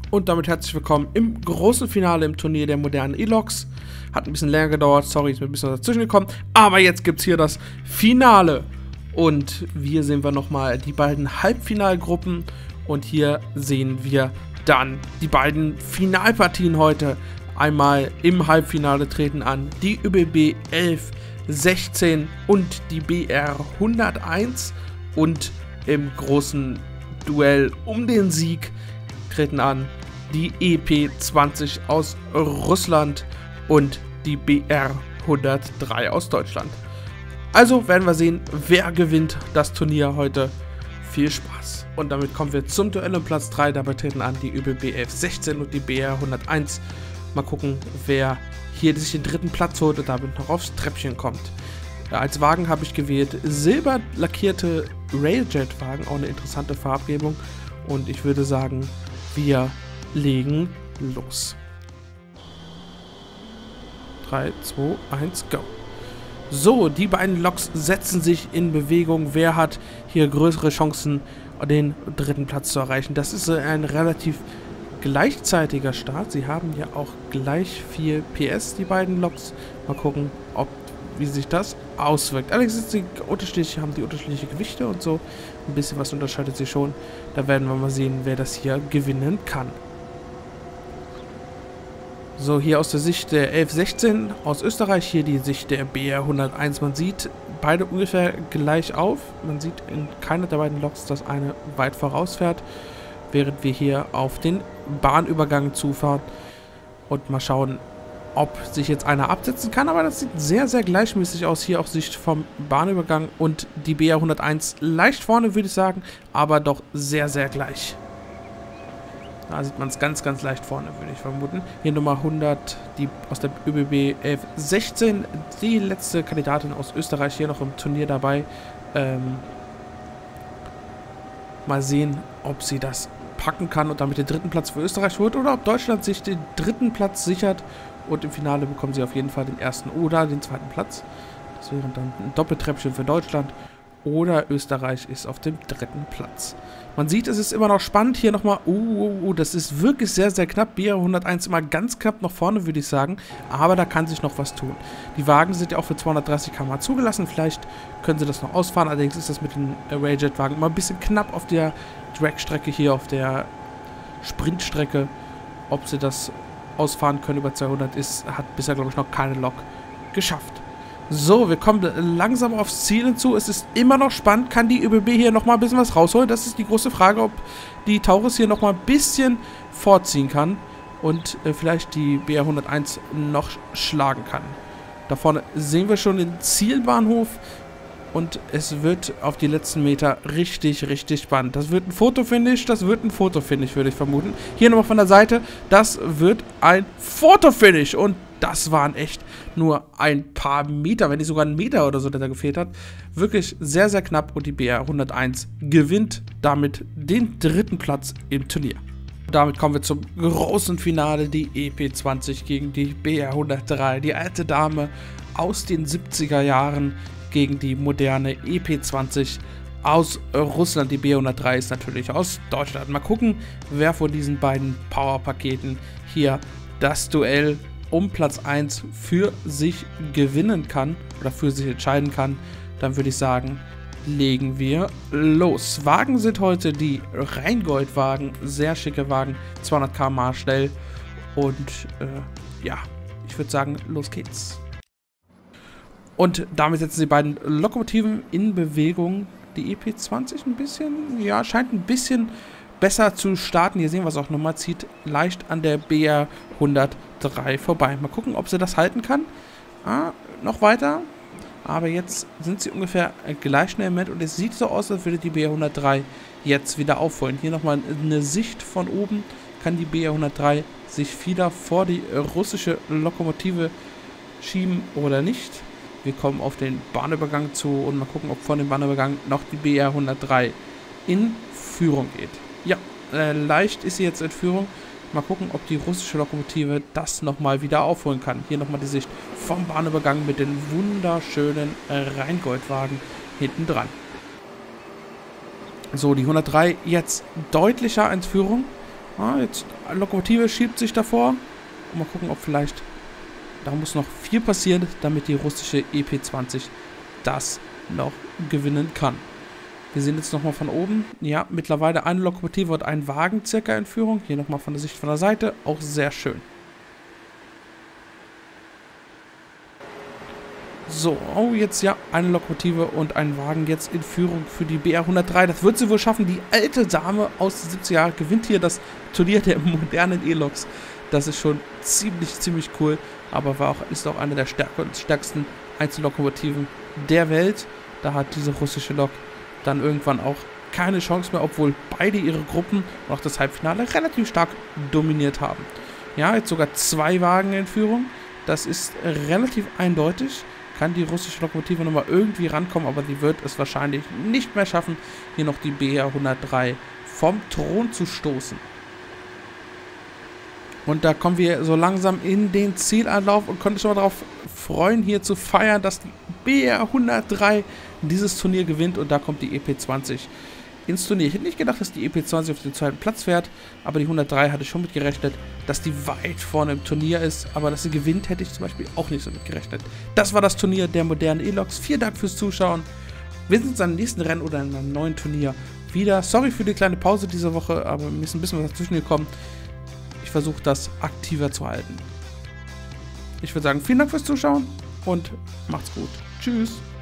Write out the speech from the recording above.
Und damit herzlich willkommen im großen Finale im Turnier der modernen E-Loks. Hat ein bisschen länger gedauert, sorry, ist mir ein bisschen dazwischen gekommen. Aber jetzt gibt es hier das Finale. Und hier sehen wir nochmal die beiden Halbfinalgruppen. Und hier sehen wir dann die beiden Finalpartien heute. Einmal im Halbfinale treten an die ÖBB 1116 und die BR 101. Und im großen Duell um den Sieg treten an die EP20 aus Russland und die BR 103 aus Deutschland. Also werden wir sehen, wer gewinnt das Turnier heute. Viel Spaß. Und damit kommen wir zum Duell um Platz 3. Dabei treten an die ÖBB 1116 und die BR 101. Mal gucken, wer hier sich den dritten Platz holt und damit noch aufs Treppchen kommt. Ja, als Wagen habe ich gewählt silber lackierte Railjet-Wagen, auch eine interessante Farbgebung. Und ich würde sagen, wir legen los. 3, 2, 1, go. So, die beiden Loks setzen sich in Bewegung. Wer hat hier größere Chancen, den dritten Platz zu erreichen? Das ist ein relativ gleichzeitiger Start. Sie haben ja auch gleich viel PS, die beiden Loks. Mal gucken, wie sich das auswirkt. Allerdings haben die unterschiedliche Gewichte und so. Ein bisschen was unterscheidet sie schon. Da werden wir mal sehen, wer das hier gewinnen kann. So, hier aus der Sicht der 1116 aus Österreich, hier die Sicht der BR 101. Man sieht beide ungefähr gleich auf. Man sieht in keiner der beiden Loks, dass eine weit vorausfährt, während wir hier auf den Bahnübergang zufahren und mal schauen, ob sich jetzt einer absetzen kann. Aber das sieht sehr, sehr gleichmäßig aus, hier aus Sicht vom Bahnübergang und die BR 101 leicht vorne, würde ich sagen, aber doch sehr, sehr gleich. Da sieht man es ganz, ganz leicht vorne, würde ich vermuten. Hier Nummer 100, die aus der ÖBB 1116, die letzte Kandidatin aus Österreich, hier noch im Turnier dabei. Mal sehen, ob sie das packen kann und damit den dritten Platz für Österreich holt oder ob Deutschland sich den dritten Platz sichert und im Finale bekommen sie auf jeden Fall den ersten oder den zweiten Platz. Das wäre dann ein Doppeltreppchen für Deutschland. Oder Österreich ist auf dem dritten Platz. Man sieht, es ist immer noch spannend. Hier nochmal, das ist wirklich sehr, sehr knapp. BR 101 immer ganz knapp nach vorne, würde ich sagen. Aber da kann sich noch was tun. Die Wagen sind ja auch für 230 km/h zugelassen. Vielleicht können sie das noch ausfahren. Allerdings ist das mit den Railjet-Wagen immer ein bisschen knapp auf der Dragstrecke hier, auf der Sprintstrecke. Ob sie das ausfahren können über 200 hat bisher, glaube ich, noch keine Lok geschafft. So, wir kommen langsam aufs Ziel hinzu. Es ist immer noch spannend. Kann die ÖBB hier nochmal ein bisschen was rausholen? Das ist die große Frage, ob die Taurus hier nochmal ein bisschen vorziehen kann und vielleicht die BR 101 noch schlagen kann. Da vorne sehen wir schon den Zielbahnhof und es wird auf die letzten Meter richtig, richtig spannend. Das wird ein Fotofinish, würde ich vermuten. Hier nochmal von der Seite, das wird ein Fotofinish und das waren echt nur ein paar Meter, wenn nicht sogar ein Meter oder so, der da gefehlt hat. Wirklich sehr, sehr knapp und die BR 101 gewinnt damit den dritten Platz im Turnier. Damit kommen wir zum großen Finale, die EP20 gegen die BR 103. Die alte Dame aus den 70er Jahren gegen die moderne EP20 aus Russland. Die BR 103 ist natürlich aus Deutschland. Mal gucken, wer von diesen beiden Powerpaketen hier das Duell um Platz 1 für sich gewinnen kann oder für sich entscheiden kann. Dann würde ich sagen, legen wir los. Wagen sind heute die Rheingold-Wagen, sehr schicke Wagen, 200 km/h schnell und ja, ich würde sagen, los geht's. Und damit setzen die beiden Lokomotiven in Bewegung. Die EP20 ein bisschen, ja, scheint ein bisschen besser zu starten. Hier sehen wir es auch nochmal, zieht leicht an der BR 103 vorbei. Mal gucken, ob sie das halten kann. Noch weiter. Aber jetzt sind sie ungefähr gleich schnell mit und es sieht so aus, als würde die BR 103 jetzt wieder aufholen. Hier nochmal eine Sicht von oben. Kann die BR 103 sich wieder vor die russische Lokomotive schieben oder nicht? Wir kommen auf den Bahnübergang zu und mal gucken, ob von dem Bahnübergang noch die BR 103 in Führung geht. Ja, leicht ist sie jetzt in Führung. Mal gucken, ob die russische Lokomotive das nochmal wieder aufholen kann. Hier nochmal die Sicht vom Bahnübergang mit den wunderschönen Rheingoldwagen hinten dran. So, die 103 jetzt deutlicher in Führung. Ah, jetzt Lokomotive schiebt sich davor. Mal gucken, ob vielleicht... Da muss noch viel passieren, damit die russische EP20 das noch gewinnen kann. Wir sehen jetzt nochmal von oben. Ja, mittlerweile eine Lokomotive und ein Wagen circa in Führung. Hier nochmal von der Sicht von der Seite. Auch sehr schön. So, oh, jetzt ja, eine Lokomotive und ein Wagen jetzt in Führung für die BR 103. Das wird sie wohl schaffen. Die alte Dame aus den 70er Jahren gewinnt hier das Turnier der modernen E-Loks. Das ist schon ziemlich cool, aber ist auch eine der stärksten Einzellokomotiven der Welt. Da hat diese russische Lok dann irgendwann auch keine Chance mehr, obwohl beide ihre Gruppen und auch das Halbfinale relativ stark dominiert haben. Ja, jetzt sogar 2 Wagen in Führung. Das ist relativ eindeutig. Kann die russische Lokomotive nochmal irgendwie rankommen, aber sie wird es wahrscheinlich nicht mehr schaffen, hier noch die BR 103 vom Thron zu stoßen. Und da kommen wir so langsam in den Zielanlauf und konnten schon mal darauf freuen, hier zu feiern, dass die BR 103 dieses Turnier gewinnt. Und da kommt die EP20 ins Turnier. Ich hätte nicht gedacht, dass die EP20 auf den 2. Platz fährt, aber die 103 hatte ich schon mit gerechnet, dass die weit vorne im Turnier ist. Aber dass sie gewinnt, hätte ich zum Beispiel auch nicht so mit gerechnet. Das war das Turnier der modernen E-Loks. Vielen Dank fürs Zuschauen. Wir sehen uns am nächsten Rennen oder in einem neuen Turnier wieder. Sorry für die kleine Pause diese Woche, aber mir ist ein bisschen was dazwischen gekommen. Ich versuche das aktiver zu halten. Ich würde sagen, vielen Dank fürs Zuschauen und macht's gut. Tschüss.